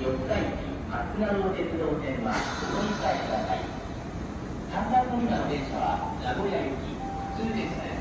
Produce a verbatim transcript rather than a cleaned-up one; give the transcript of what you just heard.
四日市松川鉄道線はお乗り換えください。さんばん乗り場の電車は名古屋行き普通列車です。